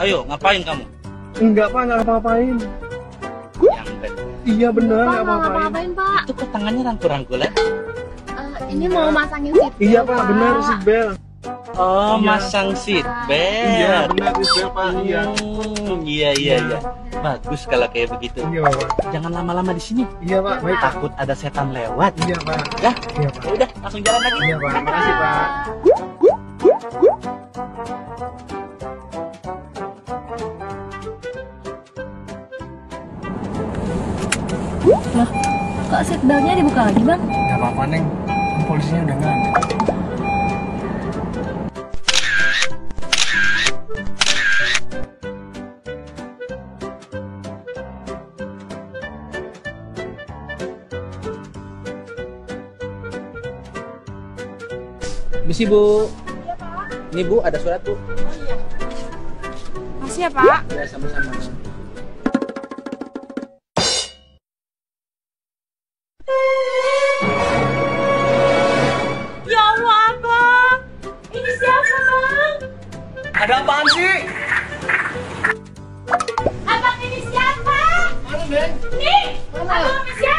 Ayo, ngapain kamu? Enggak Pak, nggak apa-apain. Yang benar. Iya bener, Pak, nggak nggak apa-apain. apa-apain, Pak. Itu kok tangannya rangkul-rangkul ya? Ini mau masangin seatbelt, Iya Pak, Pak. bener seatbelt. Oh, Iya. masang seat belt. Iya bener seatbelt Pak, iya. Iya. Bagus kalau kayak begitu. Iya Pak. Jangan lama-lama di sini. Iya Pak, baik Pak. Takut ada setan lewat. Iya Pak. Ya, Iya Pak. udah langsung jalan lagi. Iya Pak, makasih Pak. Loh, kok seatbeltnya dibuka lagi, Bang? Nggak apa-apa Neng, kan polisinya udah nggak ada. Misi Bu. Ini Bu, ada surat Bu. Makasih ya, Pak. Ya, sama-sama. Ya Allah, Bang. Ini siapa, Bang? Ada apaan sih? Abang ini siapa? Mana Neng? Nih, abang ini siapa?